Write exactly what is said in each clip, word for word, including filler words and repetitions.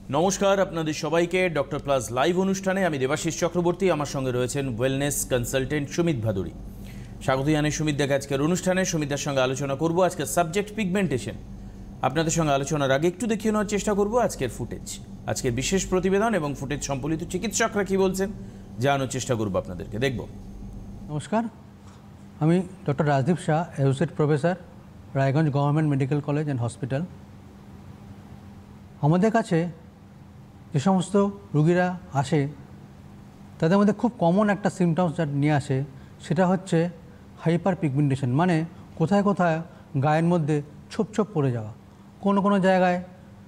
নমস্কার আপনাদের সবাইকে ডক্টর প্লাস লাইভ অনুষ্ঠানে আমি দেবাশিস চক্রবর্তী, আমার সঙ্গে রয়েছেন ওয়েলনেস কনসালটেন্ট সুমিত ভাদুরী। স্বাগত জানাই সুমিতদাকে আজকের অনুষ্ঠানে। সুমিতদার সঙ্গে আলোচনা করব আজকের সাবজেক্ট পিগমেন্টেশন। আপনাদের সঙ্গে আলোচনার আগে একটু দেখিয়ে নেওয়ার চেষ্টা করব আজকের ফুটেজ, আজকের বিশেষ প্রতিবেদন এবং ফুটেজ সম্বলিত চিকিৎসকরা কী বলছেন জানানোর চেষ্টা করব আপনাদেরকে। দেখব। নমস্কার, আমি doctor Rajdeep Shah, associate professor, Raiganj government medical college and hospital. আমাদের কাছে যে সমস্ত রুগীরা আসে তাদের মধ্যে খুব কমন একটা সিমটমস যা নিয়ে আসে সেটা হচ্ছে হাইপার পিগমেন্টেশন, মানে কোথায় কোথায় গায়ের মধ্যে ছোপ ছোপ পড়ে যাওয়া, কোনো কোনো জায়গায়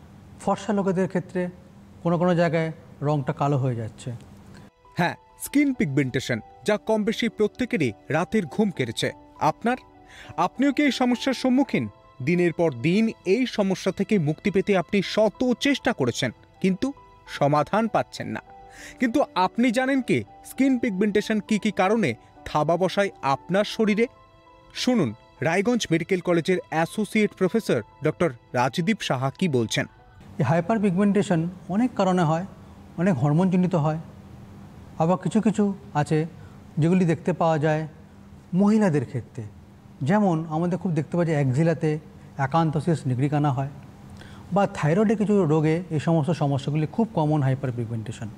ফর্সা লোকেদের ক্ষেত্রে কোনো কোনো জায়গায় রঙটা কালো হয়ে যাচ্ছে। হ্যাঁ, স্কিন পিগমেন্টেশন, যা কম বেশি প্রত্যেকেরই রাতের ঘুম কেড়েছে। আপনার আপনিও কি এই সমস্যার সম্মুখীন? দিনের পর দিন এই সমস্যা থেকে মুক্তি পেতে আপনি শত চেষ্টা করেছেন, কিন্তু সমাধান পাচ্ছেন না। কিন্তু আপনি জানেন কি স্কিন পিগমেন্টেশন কি কি কারণে থাবা বসায় আপনার শরীরে? শুনুন রায়গঞ্জ মেডিকেল কলেজের associate professor doctor Rajdeep Saha কি বলছেন। এই হাইপার পিগমেন্টেশন অনেক কারণে হয়, অনেক হরমোনজনিত হয়, আবার কিছু কিছু আছে যেগুলি দেখতে পাওয়া যায় মহিলাদের ক্ষেত্রে। যেমন আমাদের খুব দেখতে পাওয়া যায় অ্যাক্সিলাতে অ্যাকান্থোসিস নিগ্রিকানা হয়, বা থাইরয়েডের কিছু রোগে এই সমস্ত সমস্যাগুলি খুব কমন হাইপার পিগমেন্টেশন।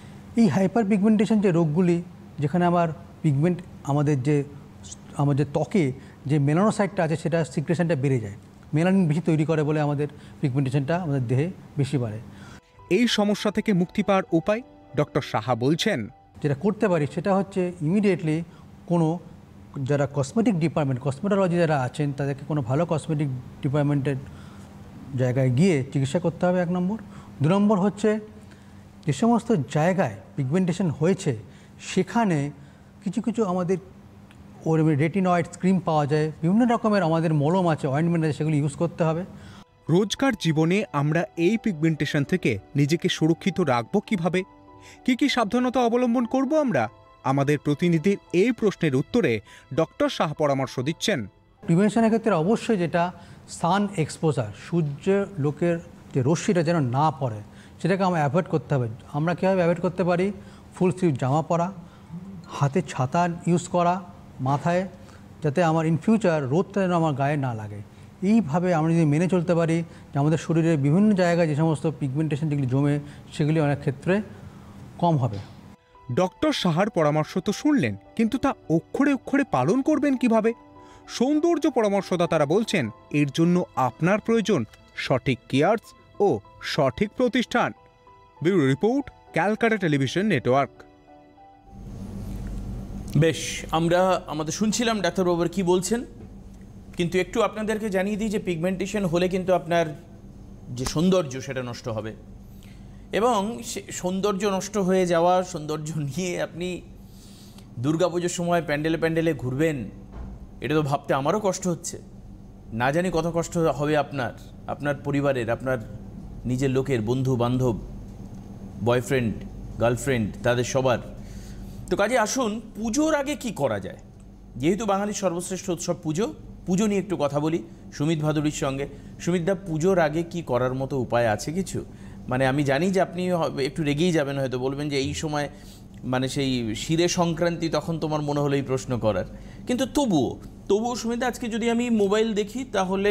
এই হাইপার পিগমেন্টেশন যে রোগগুলি, যেখানে আমার পিগমেন্ট আমাদের যে আমাদের ত্বকে যে মেলানোসাইটটা আছে সেটা সিক্রেশনটা বেড়ে যায়, মেলানিন বেশি তৈরি করে বলে আমাদের পিগমেন্টেশনটা আমাদের দেহে বেশি বাড়ে। এই সমস্যা থেকে মুক্তি পাওয়ার উপায় ডক্টর সাহা বলছেন, যেটা করতে পারি সেটা হচ্ছে ইমিডিয়েটলি কোনো যারা কসমেটিক ডিপার্টমেন্ট, কসমেটোলজি যারা আছেন তাদেরকে কোনো ভালো কসমেটিক ডিপার্টমেন্টের জায়গায় গিয়ে চিকিৎসা করতে হবে, এক নম্বর। দু নম্বর হচ্ছে যে সমস্ত জায়গায় পিগমেন্টেশন হয়েছে সেখানে কিছু কিছু আমাদের ওর রেটিনয়েড ক্রিম পাওয়া যায়, বিভিন্ন রকমের আমাদের মলম আছে, অয়েন্টমেন্ট আছে, সেগুলো ইউজ করতে হবে। রোজকার জীবনে আমরা এই পিগমেন্টেশন থেকে নিজেকে সুরক্ষিত রাখবো কিভাবে? কি কি সাবধানতা অবলম্বন করব আমরা? আমাদের প্রতিনিধির এই প্রশ্নের উত্তরে ডক্টর সাহা পরামর্শ দিচ্ছেন। প্রিভেনশনের ক্ষেত্রে অবশ্যই যেটা সান এক্সপোজার, সূর্য লোকের যে রশ্মিটা যেন না পড়ে সেটাকে আমরা অ্যাভয়েড করতে হবে। আমরা কীভাবে অ্যাভয়েড করতে পারি? ফুল স্লিভ জামা পরা, হাতে ছাতা ইউজ করা, মাথায় যাতে আমার ইন ফিউচার রোদটা যেন আমার গায়ে না লাগে। এইভাবে আমরা যদি মেনে চলতে পারি যে আমাদের শরীরের বিভিন্ন জায়গায় যে সমস্ত পিগমেন্টেশন যেগুলি জমে সেগুলি অনেক ক্ষেত্রে কম হবে। ডক্টর সাহার পরামর্শ তো শুনলেন, কিন্তু তা অক্ষরে অক্ষরে পালন করবেন কিভাবে? সৌন্দর্য পরামর্শদাতারা বলছেন এর জন্য আপনার প্রয়োজন সঠিক কেয়ার্স ও সঠিক প্রতিষ্ঠান। Bureau report, Calcutta television network. বেশ, আমরা আমাদের শুনছিলাম ডাক্তারবাবুর কি বলছেন, কিন্তু একটু আপনাদেরকে জানিয়ে দিই যে পিগমেন্টেশন হলে কিন্তু আপনার যে সৌন্দর্য সেটা নষ্ট হবে, এবং সৌন্দর্য নষ্ট হয়ে যাওয়া, সৌন্দর্য নিয়ে আপনি দুর্গাপুজোর সময় প্যান্ডেলে প্যান্ডেলে ঘুরবেন, এটা তো ভাবতে আমারও কষ্ট হচ্ছে। না জানি কত কষ্ট হবে আপনার, আপনার পরিবারের, আপনার নিজের লোকের, বন্ধু বান্ধব, বয়ফ্রেন্ড, গার্লফ্রেন্ড, তাদের সবার। তো কাজে আসুন পুজোর আগে কি করা যায়। যেহেতু বাঙালির সর্বশ্রেষ্ঠ উৎসব পুজো, পুজো নিয়ে একটু কথা বলি সুমিত ভাদুরীর সঙ্গে। সুমিতদা, পুজোর আগে কি করার মতো উপায় আছে কিছু? মানে আমি জানি যে আপনি একটু রেগেই যাবেন, হয়তো বলবেন যে এই সময় মানে সেই শিরে সংক্রান্তি, তখন তোমার মনে হলো এই প্রশ্ন করার, কিন্তু তবুও তবুও সুমিত, আজকে যদি আমি মোবাইল দেখি তাহলে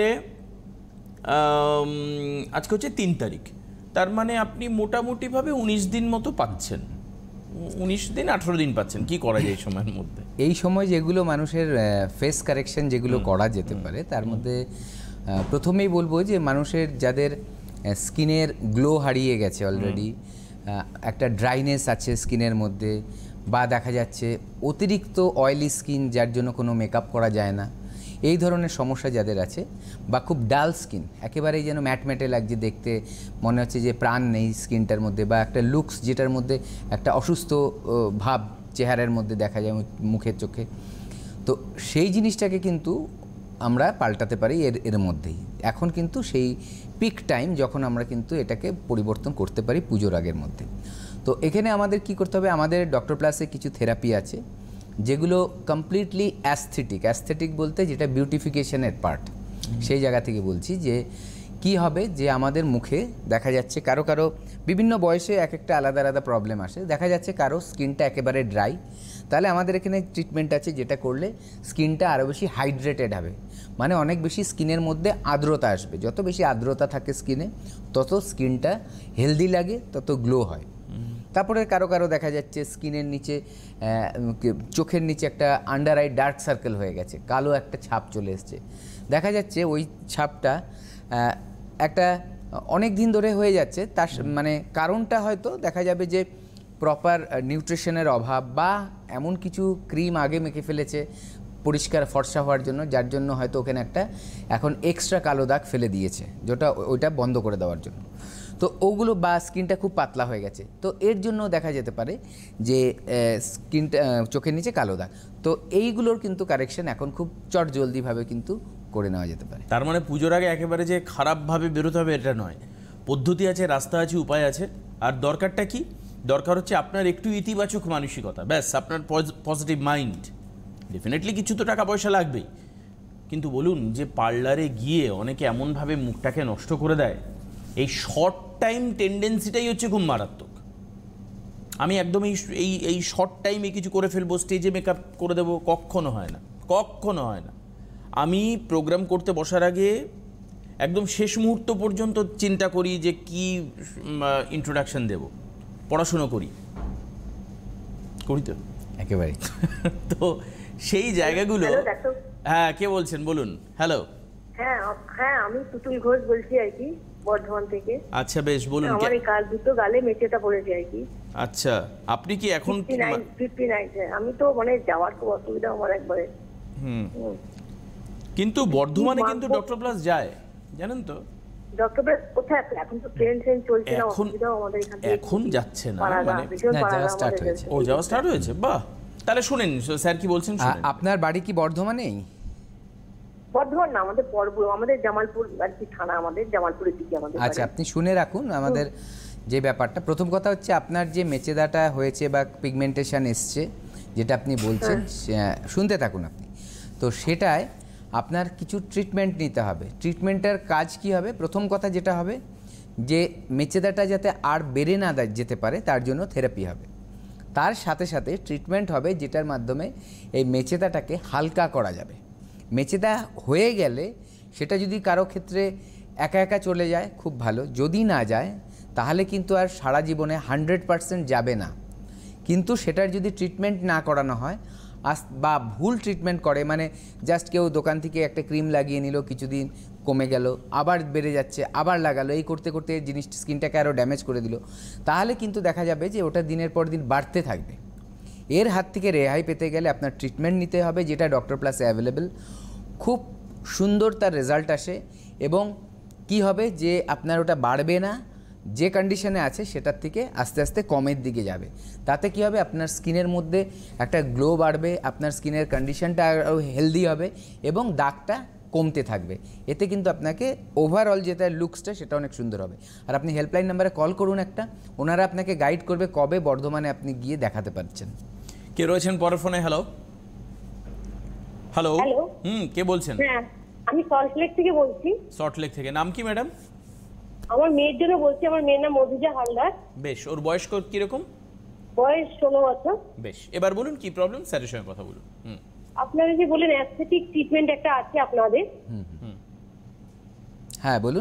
আজকে হচ্ছে তিন তারিখ, তার মানে আপনি মোটামুটিভাবে উনিশ দিন মতো পাচ্ছেন, উনিশ দিন আঠেরো দিন পাচ্ছেন। কি করা যায় এই সময়ের মধ্যে? এই সময় যেগুলো মানুষের ফেস কারেকশন যেগুলো করা যেতে পারে তার মধ্যে প্রথমেই বলবো যে মানুষের যাদের স্কিনের গ্লো হারিয়ে গেছে, অলরেডি একটা ড্রাইনেস আছে স্কিনের মধ্যে, বা দেখা যাচ্ছে অতিরিক্ত অয়েলি স্কিন যার জন্য কোনো মেকআপ করা যায় না, এই ধরনের সমস্যা যাদের আছে, বা খুব ডাল স্কিন, একেবারেই যেন ম্যাট ম্যাটে লাগছে দেখতে, মনে হচ্ছে যে প্রাণ নেই স্কিনটার মধ্যে, বা একটা লুকস যেটার মধ্যে একটা অসুস্থ ভাব চেহারার মধ্যে দেখা যায় মুখের চোখে, তো সেই জিনিসটাকে কিন্তু আমরা পাল্টাতে পারি এর এর মধ্যেই। এখন কিন্তু সেই পিক টাইম যখন আমরা কিন্তু এটাকে পরিবর্তন করতে পারি পুজোর আগের মধ্যে। তো এখানে আমাদের কি করতে হবে, আমাদের ডক্টর প্লাসে কিছু থেরাপি আছে যেগুলো কমপ্লিটলি অ্যাস্থেটিক। অ্যাস্থেটিক বলতে যেটা বিউটিফিকেশনের পার্ট, সেই জায়গা থেকে বলছি যে কি হবে যে আমাদের মুখে দেখা যাচ্ছে কারো কারো বিভিন্ন বয়সে এক একটা আলাদা আলাদা প্রবলেম আসে, দেখা যাচ্ছে কারো স্কিনটা একেবারে ড্রাই, তাহলে আমাদের এখানে ট্রিটমেন্ট আছে যেটা করলে স্কিনটা আরও বেশি হাইড্রেটেড হবে, মানে অনেক বেশি স্কিনের মধ্যে আর্দ্রতা আসবে। যত বেশি আর্দ্রতা থাকে স্কিনে তত স্কিনটা হেলদি লাগে, তত গ্লো হয়। তারপরে কারো কারো দেখা যাচ্ছে স্কিনের নিচে চোখের নিচে একটা আন্ডার আই ডার্ক সার্কেল হয়ে গেছে, কালো একটা ছাপ চলে এসছে। দেখা যাচ্ছে ওই ছাপটা একটা অনেক দিন ধরে হয়ে যাচ্ছে, তার মানে কারণটা হয়তো দেখা যাবে যে প্রপার নিউট্রিশনের অভাব বা এমন কিছু ক্রিম আগে মেখে ফেলেছে পরিষ্কার ফর্সা হওয়ার জন্য, যার জন্য হয়তো ওখানে একটা এখন এক্সট্রা কালো দাগ ফেলে দিয়েছে, যেটা ওইটা বন্ধ করে দেওয়ার জন্য। তো ওগুলো বা স্কিনটা খুব পাতলা হয়ে গেছে, তো এর জন্য দেখা যেতে পারে যে স্কিনটা চোখের নিচে কালো দাগ। তো এইগুলোর কিন্তু কারেকশন এখন খুব চট জলদিভাবে কিন্তু করে নেওয়া যেতে পারে। তার মানে পুজোর আগে একেবারে যে খারাপভাবে বেরোতে হবে এটা নয়, পদ্ধতি আছে, রাস্তা আছে, উপায় আছে। আর দরকারটা কি? দরকার হচ্ছে আপনার একটু ইতিবাচক মানসিকতা, ব্যাস, আপনার পজিটিভ মাইন্ড। ডেফিনেটলি কিছু তো টাকা পয়সা লাগবেই, কিন্তু বলুন যে পার্লারে গিয়ে অনেকে এমনভাবে মুখটাকে নষ্ট করে দেয়, এই শর্ট টাইম টেন্ডেন্সিটাই হচ্ছে খুব মারাত্মক। আমি একদম এই এই এই শর্ট টাইমে কিছু করে ফেলবো, স্টেজে মেকআপ করে দেবো, কখনো হয় না, কখনো হয় না। আমি প্রোগ্রাম করতে বসার আগে একদম শেষ মুহূর্ত পর্যন্ত চিন্তা করি যে কি ইন্ট্রোডাকশন দেব, পড়াশুনো করি করি তো একেবারে। তো সেই জায়গাগুলো। হ্যাঁ, কে বলছেন বলুন? হ্যালো। হ্যাঁ হ্যাঁ আমি পুতুল ঘোষ বলছি আর কি, বর্ধমান থেকে। আচ্ছা, বেশ, বলুন। আমার এই কাল দুটো গালে মেচেটা পড়েছে আর কি। আচ্ছা, আপনি কি এখন ফিফটি নাইন? আমি তো মানে যাওয়ার খুব অসুবিধা আমার একবারে। হুম কিন্তু বর্ধমানে কিন্তু ডক্টর প্লাস যায়, জানেন তো? ডক্টর প্লাস কোথায়? এখন তো ট্রেন ট্রেন চলছে না, অসুবিধা আমাদের এখানে। এখন যাচ্ছে না, মানে যাওয়া স্টার্ট হয়েছে। ও, যাওয়া স্টার্ট হয়েছে, বাহ। তাহলে শুনেন স্যার কি বলছেন। আপনার বাড়ি কি বর্ধমানেই? বর্ধমান না, আমাদের পরপুর, আমাদের জামালপুর আর কি থানা, আমাদের জামালপুরের দিকে আমাদের। আচ্ছা, আপনি শুনে রাখুন আমাদের যে ব্যাপারটা। প্রথম কথা হচ্ছে আপনার যে মেচেদাটা হয়েছে বা পিগমেন্টেশন এসছে যেটা আপনি বলছেন, শুনতে থাকুন আপনি। তো সেটায় আপনার কিছু ট্রিটমেন্ট নিতে হবে। ট্রিটমেন্টের কাজ কি হবে? প্রথম কথা যেটা হবে যে মেচেদাটা যাতে আর বেড়ে না যেতে পারে তার জন্য থেরাপি হবে। তার সাথে সাথে ট্রিটমেন্ট হবে যেটার মাধ্যমে এই মেচেদাটাকে হালকা করা যাবে। মেচেদা হয়ে গেলে সেটা যদি কারো ক্ষেত্রে একা একা চলে যায় খুব ভালো, যদি না যায় তাহলে কিন্তু আর সারা জীবনে হান্ড্রেড পারসেন্ট যাবে না। কিন্তু সেটার যদি ট্রিটমেন্ট না করানো হয় আস বা ভুল ট্রিটমেন্ট করে, মানে জাস্ট কেউ দোকান থেকে একটা ক্রিম লাগিয়ে নিল, কিছুদিন কমে গেল, আবার বেড়ে যাচ্ছে, আবার লাগালো, এই করতে করতে জিনিসটা স্কিনটাকে আরও ড্যামেজ করে দিল, তাহলে কিন্তু দেখা যাবে যে ওটা দিনের পর দিন বাড়তে থাকবে। এর হাত থেকে রেহাই পেতে গেলে আপনার ট্রিটমেন্ট নিতে হবে, যেটা ডক্টর প্লাসে অ্যাভেলেবেল। খুব সুন্দর তার রেজাল্ট আসে এবং কি হবে যে আপনার ওটা বাড়বে না, যে কন্ডিশনে আছে সেটার থেকে আস্তে আস্তে কমের দিকে যাবে। তাতে কি হবে? আপনার স্কিনের মধ্যে একটা গ্লো বাড়বে, আপনার স্কিনের কন্ডিশনটা আরও হেলদি হবে এবং দাগটা কমতে থাকবে। এতে কিন্তু আপনাকে ওভারঅল যেটা লুকসটা সেটা অনেক সুন্দর হবে। আর আপনি হেল্পলাইন নাম্বারে কল করুন একটা, ওনারা আপনাকে গাইড করবে কবে বর্ধমানে আপনি গিয়ে দেখাতে পারছেন। কে রয়েছেন পরের ফোনে? হ্যালো হ্যালো হ্যালো হুম কে বলছেন? হ্যাঁ, আমি সল্টলেক থেকে বলছি। সল্টলেক থেকে। নাম কি ম্যাডাম? আমার মেয়ের জন্য বলছি, আমার মেয়ের নাম মধুজা হালদার। বেশ, ওর বয়স কিরকম? বয়স ষোলো বছর। বেশ, এবার বলুন কি প্রবলেম, স্যারের সঙ্গে কথা বলুন। হুম আপনারা যে বলেন অ্যাস্থেটিক ট্রিটমেন্ট একটা আছে আপনাদের। হুম হ্যাঁ বলুন।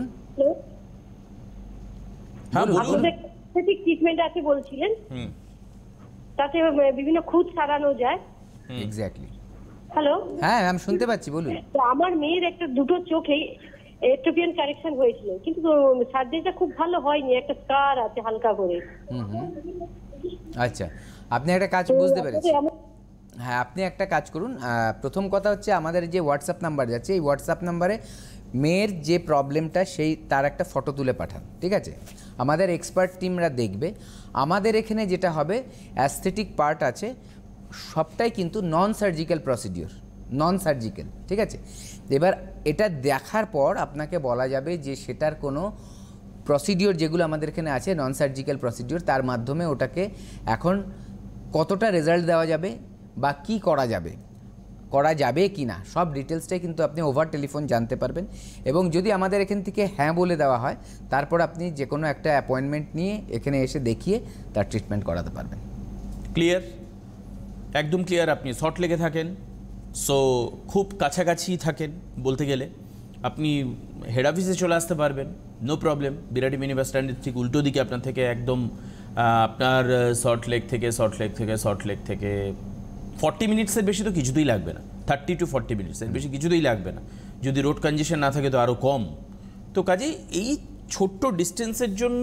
হ্যাঁ বলুন। আপনাদের অ্যাস্থেটিক ট্রিটমেন্ট আছে বলছিলেন, হুম তাতে বিভিন্ন খুঁত সারানো যায়। এক্স্যাক্টলি। হ্যালো। হ্যাঁ আমি শুনতে পাচ্ছি, বলুন। তো আমার মেয়ের একটা দুটো চোখে এট্রোপিয়ান কারেকশন হয়েছিল, কিন্তু সার্জারিটা খুব ভালো হয়নি, একটা স্কার আছে হালকা করে। হুম হুম আচ্ছা, আপনি একটা কাজ বুঝতে পেরেছি। হ্যাঁ, আপনি একটা কাজ করুন। প্রথম কথা হচ্ছে আমাদের যে হোয়াটসঅ্যাপ নাম্বার যাচ্ছে, এই হোয়াটসঅ্যাপ নাম্বারে মেয়ের যে প্রবলেমটা সেই তার একটা ফটো তুলে পাঠান, ঠিক আছে? আমাদের এক্সপার্ট টিমরা দেখবে। আমাদের এখানে যেটা হবে অ্যাস্থেটিক পার্ট আছে সবটাই কিন্তু non surgical procedure, non surgical, ঠিক আছে? এবার এটা দেখার পর আপনাকে বলা যাবে যে সেটার কোনো প্রসিডিওর যেগুলো আমাদের এখানে আছে নন সার্জিক্যাল প্রসিডিওর, তার মাধ্যমে ওটাকে এখন কতটা রেজাল্ট দেওয়া যাবে বা কি করা যাবে। করা যাবে কি না সব ডিটেলসটাই কিন্তু আপনি ওভার টেলিফোন জানতে পারবেন। এবং যদি আমাদের এখান থেকে হ্যাঁ বলে দেওয়া হয় তারপর আপনি যে কোনো একটা অ্যাপয়েন্টমেন্ট নিয়ে এখানে এসে দেখিয়ে তার ট্রিটমেন্ট করাতে পারবেন। ক্লিয়ার, একদম ক্লিয়ার। আপনি সল্ট লেকে থাকেন, সো খুব কাছাকাছি থাকেন বলতে গেলে। আপনি হেড অফিসে চলে আসতে পারবেন, no problem. Birati mini bus স্ট্যান্ডের ঠিক উল্টো দিকে আপনার থেকে একদম আপনার সল্ট লেক থেকে সল্ট লেক থেকে সল্ট লেক থেকে ফর্টি মিনিটসের বেশি তো কিছুতেই লাগবে না, থার্টি টু ফর্টি মিনিটসের বেশি কিছুতেই লাগবে না। যদি রোড কনজেশন না থাকে তো আরও কম। তো কাজেই এই ছোট্ট ডিস্টেন্সের জন্য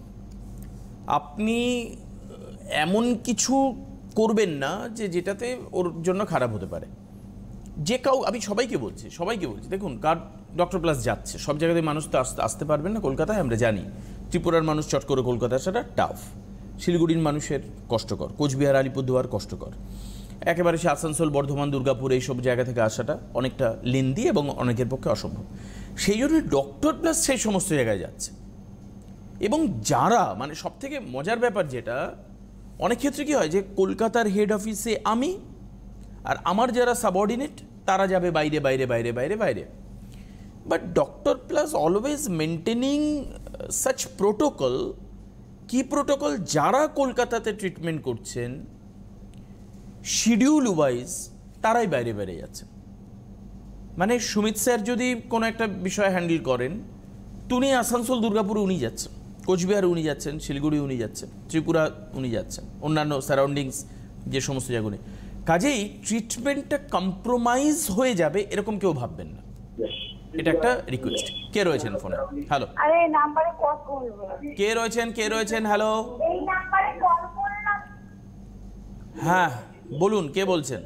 আপনি এমন কিছু করবেন না যে যেটাতে ওর জন্য খারাপ হতে পারে। যে কাউ, আমি সবাইকে বলছি সবাইকে বলছি দেখুন, কার ডক্টর প্লাস যাচ্ছে, সব জায়গাতে মানুষ তো আসতে আসতে পারবেন না। কলকাতায় আমরা জানি, ত্রিপুরার মানুষ চট করে কলকাতা আসাটা টাফ, শিলিগুড়ির মানুষের কষ্টকর, কোচবিহার আলিপুরদুয়ার কষ্টকর, একেবারে সে আসানসোল বর্ধমান দুর্গাপুর এইসব জায়গা থেকে আসাটা অনেকটা লেন্দি এবং অনেকের পক্ষে অসম্ভব। সেই জন্য ডক্টর প্লাস সেই সমস্ত জায়গায় যাচ্ছে। এবং যারা মানে সব থেকে মজার ব্যাপার যেটা, অনেক ক্ষেত্রে কী হয় যে কলকাতার হেড অফিসে আমি আর আমার যারা সাবঅর্ডিনেট তারা যাবে বাইরে বাইরে বাইরে বাইরে বাইরে but doctor plus always maintaining such protocol. কি প্রোটোকল? যারা কলকাতাতে ট্রিটমেন্ট করছেন শিডিউল ওয়াইজ তারাই বাইরে বাইরে যাচ্ছে। মানে সুমিত স্যার যদি কোনো একটা বিষয় হ্যান্ডেল করেন, তুনি আসানসোল দুর্গাপুরে উনি যাচ্ছেন, কোচবিহারে উনি যাচ্ছেন, শিলিগুড়ি উনি যাচ্ছেন, ত্রিপুরা উনি যাচ্ছেন, অন্যান্য সারাউন্ডিংস যে সমস্ত জায়গাগুলি। কাজেই ট্রিটমেন্টটা কম্প্রোমাইজ হয়ে যাবে এরকম কেউ ভাববেন না। এটা একটা রিকোয়েস্ট। কে রয়েছেন ফোনে? হ্যালো, আরে নাম্বারে কল করব। কে রয়েছেন? কে রয়েছেন? হ্যালো, এই নাম্বারে কল করলাম। হ্যাঁ বলুন, কে বলছেন?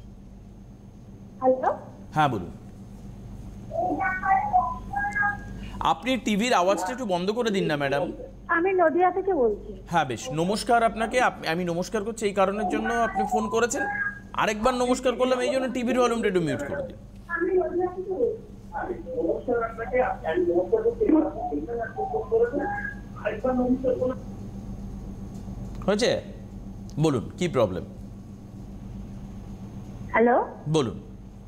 হ্যালো, হ্যাঁ বলুন। এই নাম্বারে কল করলাম। আপনি টিভির আওয়াজটা একটু বন্ধ করে দিন না ম্যাডাম। আমি নদিয়া থেকে বলছি। হ্যাঁ বেশ, নমস্কার আপনাকে। আপ- আমি নমস্কার করছি এই কারণের জন্য আপনি ফোন করেছেন। আরেকবার নমস্কার করলাম এই জন্য টিভির ভলিউমটা একটু মিউট করে দিন। আমি নদিয়া থেকে বলছি। হয়েছে? বলুন কি প্রবলেম, হ্যালো বলুন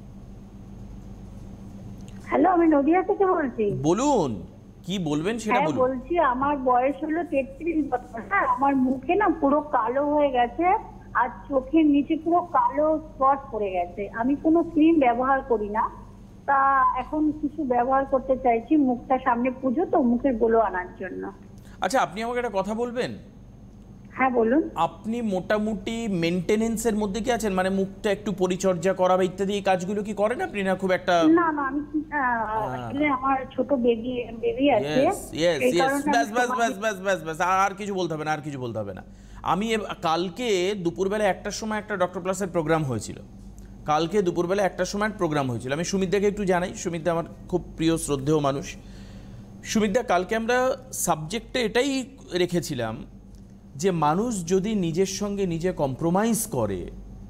হ্যালো, আমি নদিয়া থেকে বলছি। বলুন কি বলবেন সেটা হ্যাঁ বলুন। বলছি, আমার বয়স হলো তেত্রিশ বছর। হ্যাঁ, আমার মুখে না পুরো কালো হয়ে গেছে আর চোখের নিচে পুরো কালো স্পট পড়ে গেছে। আমি কোনো ক্রিম ব্যবহার করি না, তা এখন কিছু ব্যবহার করতে চাইছি। মুখটা সামনে পুজো তো, মুখের গ্লো আনার জন্য। আচ্ছা আপনি আমাকে একটা কথা বলবেন, হ্যাঁ বলুন। আপনি মোটামুটি মেনটেনেন্সের মধ্যে কি আছেন? মানে মুখটা একটু পরিচর্যা করা বা ইত্যাদি এই কাজগুলো কি করেন আপনি, না খুব একটা? না না, আমি আসলে আমার ছোট বেবি বেবি আছে, ইয়েস ইয়েস এই ইয়েস, কারণে আমি ব্যাস ব্যাস সময়- ব্যাস ব্যাস ব্যাস ব্যাস, আর আর কিছু বলতে হবে না, আর কিছু বলতে হবে না। আমি এ- কালকে দুপুরবেলা একটার সময় একটা ডক্টর প্লাসের প্রোগ্রাম হয়েছিল। কালকে দুপুরবেলা একটার সময় প্রোগ্রাম হয়েছিল। আমি সুমিতদাকে একটু জানাই, সুমিতদা আমার খুব প্রিয় শ্রদ্ধেয় মানুষ। সুমিতদা, কালকে আমরা সাবজেক্টে এটাই রেখেছিলাম যে মানুষ যদি নিজের সঙ্গে নিজে কম্প্রোমাইজ করে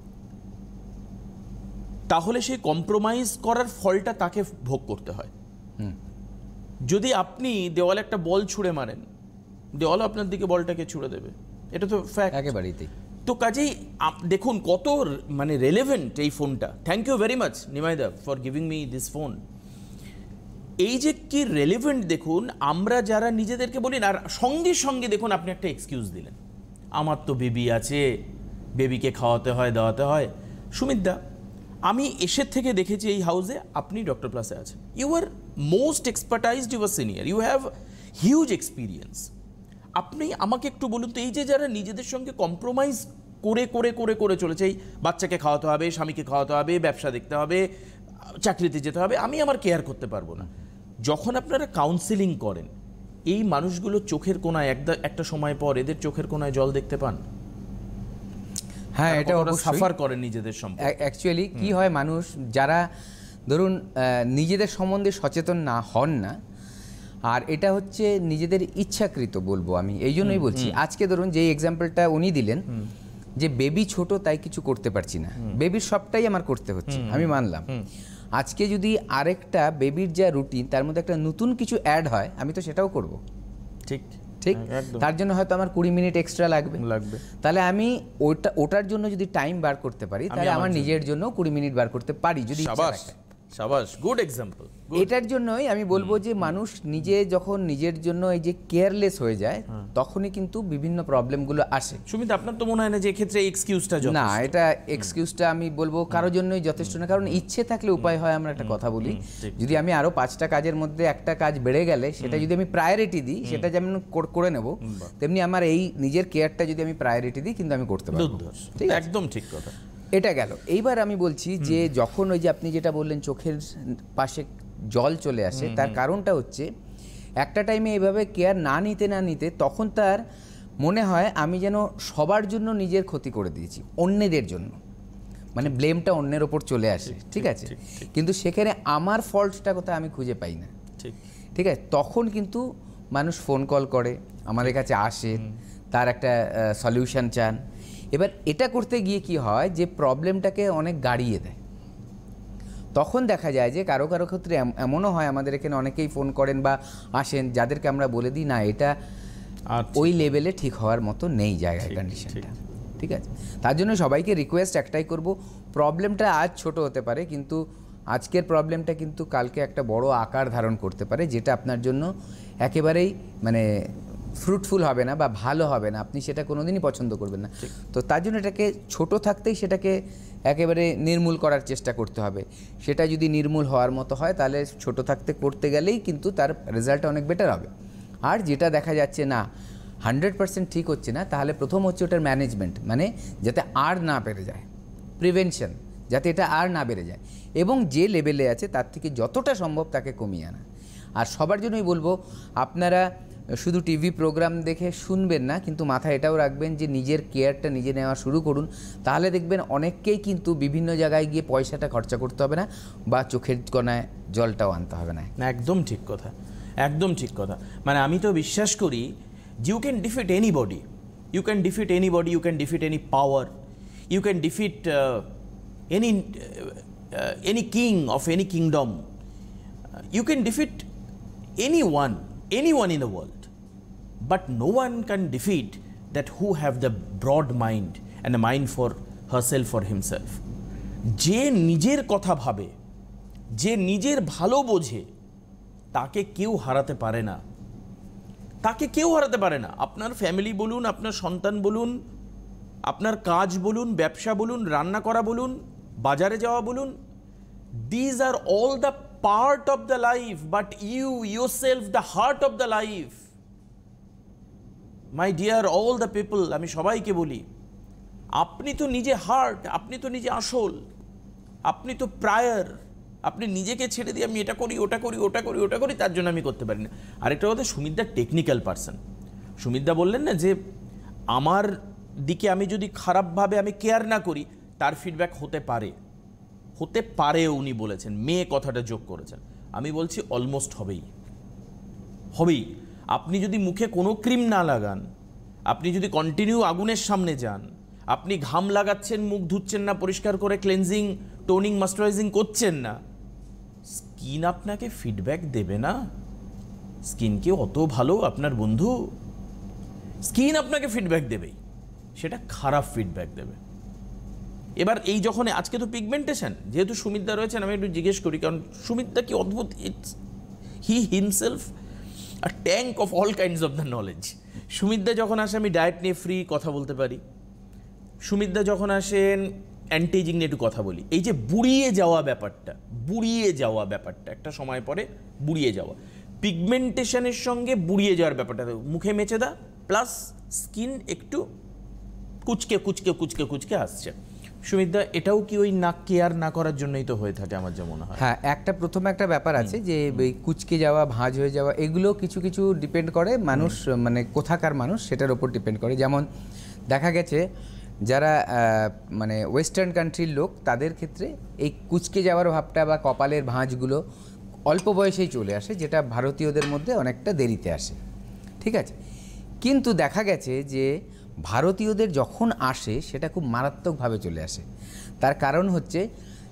তাহলে সেই কম্প্রোমাইজ করার ফলটা তাকে ভোগ করতে হয়। যদি আপনি দেওয়ালে একটা বল ছুঁড়ে মারেন, দেওয়াল আপনার দিকে বলটাকে ছুঁড়ে দেবে, এটা তো ফ্যাক্ট। একেবারেই তাই। তো কাজেই আপ- দেখুন কত র- মানে রেলেভেন্ট এই ফোনটা। থ্যাংক ইউ ভেরি মাচ নিমাইদা for giving me this phone. এই যে কি রেলেভেন্ট দেখুন, আমরা যারা নিজেদেরকে বলি না, আর সঙ্গে সঙ্গে দেখুন আপনি একটা এক্সকিউজ দিলেন, আমার তো বেবি আছে, বেবিকে খাওয়াতে হয় দাওয়াতে হয়। সুমিতদা, আমি এসে থেকে দেখেছি এই হাউসে আপনি ডক্টর প্লাসে আছেন। You are most expertised, you are senior, you have huge experience. আপনি আমাকে একটু বলুন তো, এই যে যারা নিজেদের সঙ্গে কম্প্রোমাইজ করে করে করে করে চলেছে, এই বাচ্চাকে খাওয়াতে হবে, স্বামীকে খাওয়াতে হবে, ব্যবসা দেখতে হবে, চাকরিতে যেতে হবে, আমি আমার কেয়ার করতে পারবো না, যখন আপনারা কাউন্সেলিং করেন এই মানুষগুলো চোখের কোনায় একটা একটা সময় পর এদের চোখের কোনায় জল দেখতে পান? হ্যাঁ, এটা অবশ্যই সাফার করেন নিজেদের সম্পর্কে। অ্যাকচুয়ালি কি হয়, মানুষ যারা ধরুন আহ, নিজেদের সম্বন্ধে সচেতন না হন না, আর এটা হচ্ছে নিজেদের ইচ্ছাকৃত বলবো আমি, এই জন্যই বলছি। আজকে ধরুন যে এক্সাম্পলটা উনি দিলেন যে বেবি ছোট তাই কিছু করতে পারছি না, বেবির সবটাই আমার করতে হচ্ছে, আমি মানলাম। আজকে যদি আরেকটা বেবির যা রুটিন তার মধ্যে একটা নতুন কিছু অ্যাড হয়, আমি তো সেটাও করব। ঠিক ঠিক, একদম। তার জন্য হয়তো আমার কুড়ি মিনিট এক্সট্রা লাগবে লাগবে। তাহলে আমি ওটা ওটার জন্য যদি টাইম বার করতে পারি তাহলে আমার আমার জন্য। নিজের জন্য কুড়ি মিনিট বার করতে পারি যদি ইচ্ছা সাবাস থাকে। সাবাস, গুড এক্সাম্পল। এটার জন্যই আমি বলবো যে মানুষ নিজে যখন নিজের জন্য এই যে কেয়ারলেস হয়ে যায় তখনই কিন্তু বিভিন্ন প্রবলেমগুলো আসে। সুমিত, আপনার তো মনে হয় না যে এক্ষেত্রে এক্সকিউজটা না, এটা এক্সকিউজটা আমি বলবো কারোর জন্যই যথেষ্ট না, কারণ ইচ্ছে থাকলে উপায় হয়। আমরা একটা কথা বলি, যদি আমি আরো পাঁচটা কাজের মধ্যে একটা কাজ বেড়ে গেলে সেটা যদি আমি প্রায়োরিটি দিই, সেটা যেমন কর- করে নেব, তেমনি আমার এই নিজের কেয়ারটা যদি আমি প্রায়োরিটি দিই কিন্তু আমি করতে পারবো। ঠিক আছে? একদম ঠিক কথা। এটা গেল। এইবার আমি বলছি যে যখন ওই যে আপনি যেটা বললেন চোখের পাশে জল চলে আসে, তার কারণটা হচ্ছে একটা টাইমে এভাবে কেয়ার না নিতে না নিতে তখন তার মনে হয় আমি যেন সবার জন্য নিজের ক্ষতি করে দিয়েছি, অন্যদের জন্য, মানে ব্লেমটা অন্যের ওপর চলে আসে। ঠিক আছে, কিন্তু সেখানে আমার ফল্টটা কোথায় আমি খুঁজে পাই না। ঠিক ঠিক আছে, তখন কিন্তু মানুষ ফোন কল করে, আমাদের কাছে আসে, তার একটা সলিউশন চান। এবার এটা করতে গিয়ে কি হয় যে প্রবলেমটাকে অনেক গাড়িয়ে দেয়। তখন দেখা যায় যে কারো কারো ক্ষেত্রে এম- এমনও হয়, আমাদের এখানে অনেকেই ফোন করেন বা আসেন যাদেরকে আমরা বলে দিই না এটা আর ওই লেভেলে ঠিক হওয়ার মতো নেই জায়গায় কন্ডিশনটা। ঠিক আছে, তার জন্য সবাইকে রিকোয়েস্ট একটাই করব, প্রবলেমটা আজ ছোট হতে পারে কিন্তু আজকের প্রবলেমটা কিন্তু কালকে একটা বড় আকার ধারণ করতে পারে, যেটা আপনার জন্য একেবারেই মানে ফ্রুটফুল হবে না বা ভালো হবে না, আপনি সেটা কোনোদিনই পছন্দ করবেন না। তো তার জন্য এটাকে ছোট থাকতেই সেটাকে একেবারে নির্মূল করার চেষ্টা করতে হবে। সেটা যদি নির্মূল হওয়ার মতো হয় তাহলে ছোট থাকতে করতে গেলেই কিন্তু তার রেজাল্টটা অনেক বেটার হবে। আর যেটা দেখা যাচ্ছে না হান্ড্রেড পার্সেন্ট ঠিক হচ্ছে না, তাহলে প্রথম হচ্ছে ওটার ম্যানেজমেন্ট, মানে যাতে আর না বেড়ে যায়, প্রিভেনশন, যাতে এটা আর না বেড়ে যায়, এবং যে লেভেলে আছে তার থেকে যতটা সম্ভব তাকে কমিয়ে আনা। আর সবার জন্যই বলবো, আপনারা শুধু টিভি প্রোগ্রাম দেখে শুনবেন না, কিন্তু মাথায় এটাও রাখবেন যে নিজের কেয়ারটা নিজে নেওয়া শুরু করুন। তাহলে দেখবেন অনেককেই কিন্তু বিভিন্ন জায়গায় গিয়ে পয়সাটা খরচা করতে হবে না বা চোখের কোণায় জলটাও আনতে হবে না। না, একদম ঠিক কথা, একদম ঠিক কথা। মানে আমি তো বিশ্বাস করি you can defeat anybody, you can defeat anybody, you can defeat any power, you can defeat any any king of any kingdom, you can defeat any one, any one in the world, but no one can defeat that who have the broad mind and a mind for herself or himself. যে নিজের কথা ভাবে, যে নিজের ভালো বোঝে, তাকে কেউ হারাতে পারে না, তাকে কেউ হারাতে পারে না। আপনার ফ্যামিলি বলুন, আপনার সন্তান বলুন, আপনার কাজ বলুন, ব্যবসা বলুন, রান্না করা বলুন, বাজারে যাওয়া বলুন, these are all the part of the life, but you yourself the heart of the life. My dear all the people, আমি সবাইকে বলি, আপনি তো নিজে হার্ট, আপনি তো নিজে আসল, আপনি তো প্রায়র। আপনি নিজেকে ছেড়ে দিয়ে আমি এটা করি, ওটা করি, ওটা করি, ওটা করি, তার জন্য আমি করতে পারি না। আরেকটা কথা, সুমিতদা টেকনিক্যাল পারসন। সুমিতদা বললেন না যে আমার দিকে আমি যদি খারাপভাবে আমি কেয়ার না করি তার ফিডব্যাক হতে পারে, হতে পারে উনি বলেছেন, মেয়ে কথাটা যোগ করেছেন। আমি বলছি অলমোস্ট হবেই, হবেই। আপনি যদি মুখে কোনো ক্রিম না লাগান, আপনি যদি কন্টিনিউ আগুনের সামনে যান, আপনি ঘাম লাগাচ্ছেন, মুখ ধুচ্ছেন না পরিষ্কার করে, ক্লেনজিং, টোনিং, ময়েশ্চারাইজিং করছেন না, স্কিন আপনাকে ফিডব্যাক দেবে না। স্কিন কি অত ভালো আপনার বন্ধু? স্কিন আপনাকে ফিডব্যাক দেবেই, সেটা খারাপ ফিডব্যাক দেবে। এবার এই যখন আজকে তো পিগমেন্টেশন, যেহেতু সুমিতদা রয়েছেন আমি একটু জিজ্ঞেস করি, কারণ সুমিতদা কি অদ্ভুত, it's he himself a tank of all kinds of the knowledge. সুমিতদা যখন আসে আমি ডায়েট নিয়ে ফ্রি কথা বলতে পারি, সুমিতদা যখন আসেন অ্যান্টিজিং নিয়ে একটু কথা বলি। এই যে বুড়িয়ে যাওয়া ব্যাপারটা, বুড়িয়ে যাওয়া ব্যাপারটা একটা সময় পরে বুড়িয়ে যাওয়া, পিগমেন্টেশনের সঙ্গে বুড়িয়ে যাওয়ার ব্যাপারটা, মুখে মেচে দা প্লাস স্কিন একটু কুচকে কুচকে কুচকে কুচকে আসছে। সুমিতদা, এটাও কি ওই না কেয়ার না করার জন্যই তো হয়ে থাকে আমার যা মনে হয়? হ্যাঁ, একটা প্রথমে একটা ব্যাপার আছে যে এই কুচকে যাওয়া, ভাঁজ হয়ে যাওয়া, এগুলো কিছু কিছু ডিপেন্ড করে মানুষ, মানে কোথাকার মানুষ সেটার উপর ডিপেন্ড করে। যেমন দেখা গেছে যারা মানে ওয়েস্টার্ন কান্ট্রির লোক, তাদের ক্ষেত্রে এই কুচকে যাওয়ার ভাবটা বা কপালের ভাঁজগুলো অল্প বয়সেই চলে আসে, যেটা ভারতীয়দের মধ্যে অনেকটা দেরিতে আসে। ঠিক আছে, কিন্তু দেখা গেছে যে ভারতীয়দের যখন আসে সেটা খুব মারাত্মকভাবে চলে আসে। তার কারণ হচ্ছে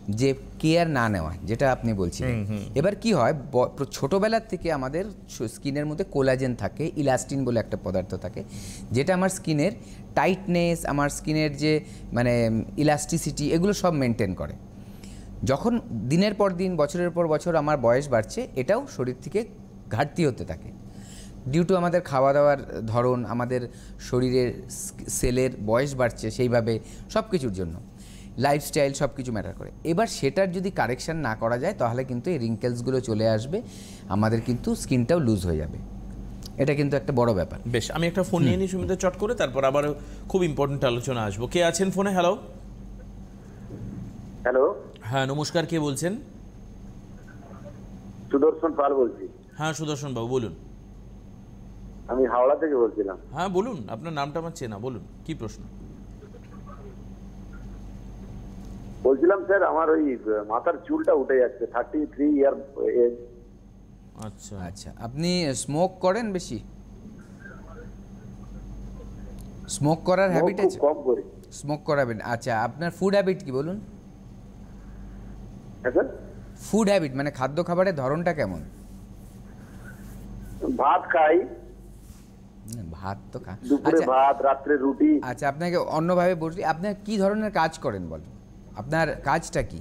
যে কেয়ার না নেওয়া, যেটা আপনি বলছিলেন। এবার কি হয়, ব- ছোটবেলার থেকে আমাদের স্কিনের মধ্যে কোলাজেন থাকে, ইলাস্টিন বলে একটা পদার্থ থাকে, যেটা আমার স্কিনের টাইটনেস, আমার স্কিনের যে মানে ইলাস্টিসিটি, এগুলো সব মেনটেন করে। যখন দিনের পর দিন, বছরের পর বছর আমার বয়স বাড়ছে, এটাও শরীর থেকে ঘাটতি হতে থাকে, ডিউ টু আমাদের খাওয়া দাওয়ার ধরন, আমাদের শরীরের সেলের বয়স বাড়ছে সেইভাবে, সব কিছুর জন্য লাইফস্টাইল সব কিছু ম্যাটার করে। এবার সেটার যদি কারেকশান না করা যায়, তাহলে কিন্তু এই রিঙ্কেলসগুলো চলে আসবে, আমাদের কিন্তু স্কিনটাও লুজ হয়ে যাবে। এটা কিন্তু একটা বড় ব্যাপার। বেশ, আমি একটা ফোন নিয়ে নিই সুমিতা চট করে, তারপর আবার খুব ইম্পর্টেন্ট আলোচনা আসবো। কে আছেন ফোনে? হ্যালো। হ্যালো, হ্যাঁ নমস্কার, কে বলছেন? সুদর্শন পাল বলছি। হ্যাঁ সুদর্শন বাবু বলুন। আমি হাওড়া থেকে বলছিলাম। হ্যাঁ বলুন, আপনার নামটা আমার চেনা, বলুন কি প্রশ্ন। বলছিলাম স্যার, আমার ওই মাথার চুলটা উঠে যাচ্ছে, থার্টি থ্রি ইয়ার এজ। আচ্ছা আচ্ছা, আপনি স্মোক করেন বেশি? স্মোক করার হ্যাবিট আছে? কম করি। স্মোক করাবেন। আচ্ছা, আপনার ফুড হ্যাবিট কি বলুন? হ্যাঁ স্যার, ফুড হ্যাবিট মানে খাদ্য খাবারের ধরনটা কেমন? ভাত খাই, ভাত তো খা দুপুরে আচ্ছা ভাত, রাত্রে রুটি। আচ্ছা, আপনাকে অন্যভাবে বলি, আপনার কি ধরনের কাজ করেন বলেন, আপনার কাজটা কি?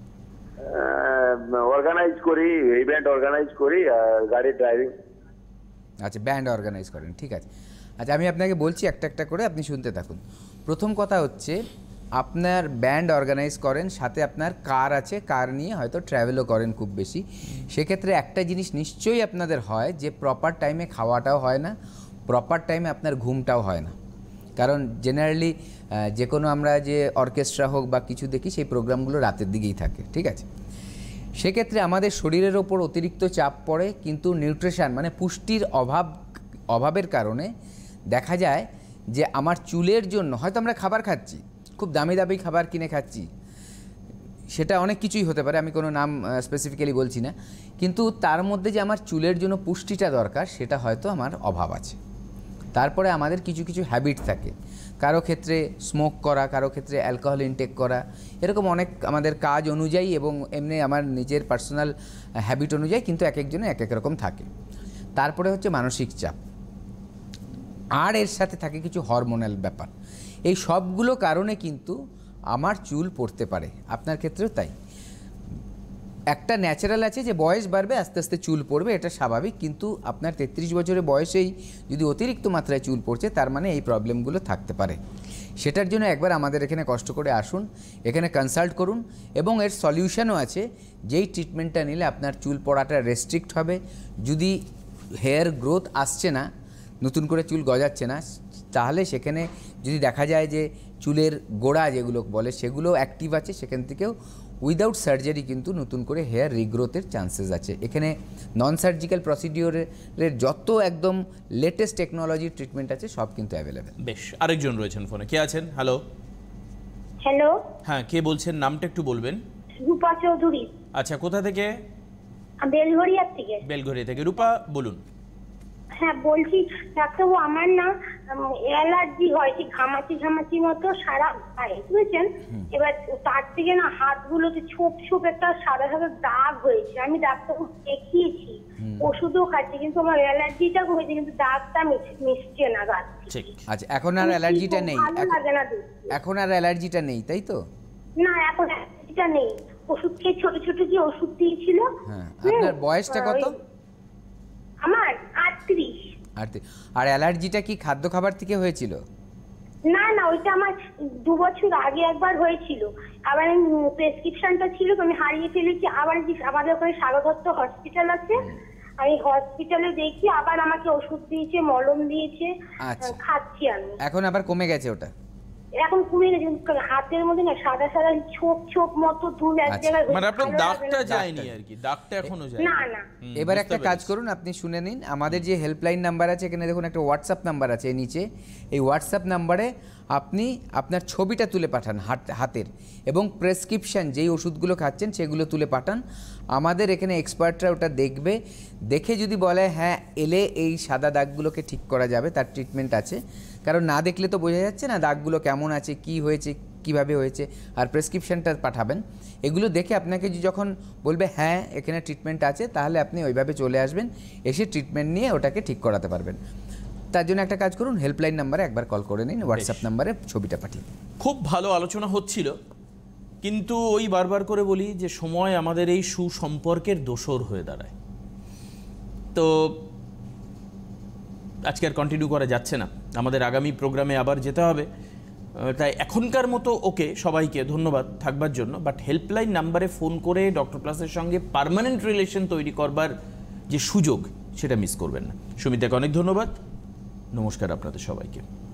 অর্গানাইজ করি, ইভেন্ট অর্গানাইজ করি, আর গাড়ি ড্রাইভিং। আচ্ছা, ব্যান্ড অর্গানাইজ করেন, ঠিক আছে। আচ্ছা, আমি আপনাকে বলছি একটা একটা করে, আপনি শুনতে থাকুন। প্রথম কথা হচ্ছে, আপনার ব্যান্ড অর্গানাইজ করেন, সাথে আপনার কার আছে, কার নিয়ে হয়তো ট্র্যাভেলও করেন খুব বেশি। সেক্ষেত্রে একটা জিনিস নিশ্চয়ই আপনাদের হয় যে প্রপার টাইমে খাওয়াটাও হয় না, প্রপার টাইমে আপনার ঘুমটাও হয় না। কারণ জেনারেলি যে কোনো আমরা যে অর্কেস্ট্রা হোক বা কিছু দেখি, সেই প্রোগ্রামগুলো রাতের দিকেই থাকে, ঠিক আছে। সেক্ষেত্রে আমাদের শরীরের ওপর অতিরিক্ত চাপ পড়ে, কিন্তু নিউট্রিশন মানে পুষ্টির অভাব অভাবের কারণে দেখা যায় যে আমার চুলের জন্য হয়তো আমরা খাবার খাচ্ছি, খুব দামি দামি খাবার কিনে খাচ্ছি, সেটা অনেক কিছুই হতে পারে, আমি কোনো নাম স্পেসিফিক্যালি বলছি না, কিন্তু তার মধ্যে যে আমার চুলের জন্য পুষ্টিটা দরকার, সেটা হয়তো আমার অভাব আছে। তারপরে আমাদের কিছু কিছু হ্যাবিট থাকে, কারো ক্ষেত্রে স্মোক করা, কারো ক্ষেত্রে অ্যালকোহল ইনটেক করা, এরকম অনেক আমাদের কাজ অনুযায়ী এবং এমনি আমার নিজের পার্সোনাল হ্যাবিট অনুযায়ী কিন্তু এক একজনের এক এক রকম থাকে। তারপরে হচ্ছে মানসিক চাপ, আর এর সাথে থাকে কিছু হরমোনাল ব্যাপার। এই সবগুলো কারণে কিন্তু আমার চুল পড়তে পারে, আপনার ক্ষেত্রেও তাই। একটা ন্যাচারাল আছে যে বয়স বাড়বে, আস্তে আস্তে চুল পড়বে, এটা স্বাভাবিক, কিন্তু আপনার তেত্রিশ বছরের বয়সেই যদি অতিরিক্ত মাত্রায় চুল পড়ছে, তার মানে এই প্রবলেমগুলো থাকতে পারে। সেটার জন্য একবার আমাদের এখানে কষ্ট করে আসুন, এখানে কনসাল্ট করুন, এবং এর সলিউশনও আছে, যেই ট্রিটমেন্টটা নিলে আপনার চুল পড়াটা রেস্ট্রিক্ট হবে। যদি হেয়ার গ্রোথ আসছে না, নতুন করে চুল গজাচ্ছে না, তাহলে সেখানে যদি দেখা যায় যে চুলের গোড়া যেগুলো বলে সেগুলো অ্যাক্টিভ আছে, সেখান থেকেও উইদাউট সার্জারি কিন্তু নতুন করে হেয়ার রিগ্রোথের চান্সেস আছে। এখানে নন সার্জিক্যাল প্রসিডিওরের যত একদম লেটেস্ট টেকনোলজির ট্রিটমেন্ট আছে, সব কিন্তু অ্যাভেলেবেল। বেশ, আরেকজন রয়েছেন ফোনে। কে আছেন? হ্যালো। হ্যালো, হ্যাঁ কে বলছেন, নামটা একটু বলবেন? রূপা চৌধুরী, আচ্ছা, কোথা থেকে? বেলঘরিয়ার থেকে। বেলঘরিয়া থেকে। রূপা বলুন। হ্যাঁ বলছি ডাক্তারবাবু, আমার না অ্যালার্জি হয়, কি ঘামাচি ঘামাচি মতো সারা গায়ে, বুঝেছেন? এবার তার থেকে না হাতগুলোতে ছোপ ছোপ একটা সাদা সাদা দাগ হয়েছে। আমি ডাক্তারবাবু দেখিয়েছি, ওষুধও খাচ্ছি, কিন্তু আমার অ্যালার্জিটা হয়েছে, কিন্তু দাগটা মিশছে না গাছ। ঠিক। আচ্ছা, এখন আর অ্যালার্জিটা নেই? ভালো লাগে না দেখতে। এখন আর অ্যালার্জিটা নেই, তাই তো? না, এখন অ্যালার্জিটা নেই। ওষুধ খেয়ে ছোট ছোট যে ওষুধ দিয়েছিল। হ্যাঁ, আপনার বয়সটা কত? আমার আটত্রিশ। আর অ্যালার্জিটা কি খাদ্য খাবার থেকে হয়েছিল? না না, ওইটা আমার দু বছর আগে একবার হয়েছিল, আবার প্রেসক্রিপশনটা ছিল তো আমি হারিয়ে ফেলেছি। আবার আমাদের ওখানে সাগরদত্ত হসপিটাল আছে, আমি হসপিটালে দেখি, আবার আমাকে ওষুধ দিয়েছে, মলম দিয়েছে, খাচ্ছি আমি। এখন আবার কমে গেছে ওটা? এখন কমে গেছে, হাতের মধ্যে না সাদা সাদা ছোপ ছোপ মতো ধুল এক জায়গায়। মানে আপনার দাগটা যায়নি আর কি, দাগটা এখনো যায়নি। না না। এবার একটা কাজ করুন, আপনি শুনে নিন, আমাদের যে হেল্পলাইন নাম্বার আছে, এখানে দেখুন একটা হোয়াটসঅ্যাপ নাম্বার আছে নিচে, এই হোয়াটসঅ্যাপ নাম্বারে আপনি আপনার ছবিটা তুলে পাঠান হাতের, এবং প্রেসক্রিপশান যেই ওষুধগুলো খাচ্ছেন সেগুলো তুলে পাঠান। আমাদের এখানে এক্সপার্টরা ওটা দেখবে, দেখে যদি বলে হ্যাঁ এলে এই সাদা দাগগুলোকে ঠিক করা যাবে, তার ট্রিটমেন্ট আছে। কারণ না দেখলে তো বোঝা যাচ্ছে না দাগগুলো কেমন আছে, কি হয়েছে, কিভাবে হয়েছে আর প্রেসক্রিপশনটা পাঠাবেন। এগুলো দেখে আপনাকে যে যখন বলবে হ্যাঁ এখানে ট্রিটমেন্ট আছে, তাহলে আপনি ওইভাবে চলে আসবেন, এসে ট্রিটমেন্ট নিয়ে ওটাকে ঠিক করাতে পারবেন। তার জন্য একটা কাজ করুন, হেল্পলাইন নাম্বারে একবার কল করে নিন, হোয়াটসঅ্যাপ নাম্বারে ছবিটা পাঠিয়ে দিন। খুব ভালো আলোচনা হচ্ছিল, কিন্তু ওই বারবার করে বলি যে সময় আমাদের এই সুসম্পর্কের দোসর হয়ে দাঁড়ায়। তো আজকে আর কন্টিনিউ করা যাচ্ছে না, আমাদের আগামী প্রোগ্রামে আবার যেতে হবে। তাই এখনকার মতো ওকে, সবাইকে ধন্যবাদ থাকবার জন্য, বাট হেল্পলাইন নাম্বারে ফোন করে ডক্টর প্লাসের সঙ্গে পার্মানেন্ট রিলেশন তৈরি করবার যে সুযোগ, সেটা মিস করবেন না। সুমিতাকে অনেক ধন্যবাদ, নমস্কার আপনাদের সবাইকে।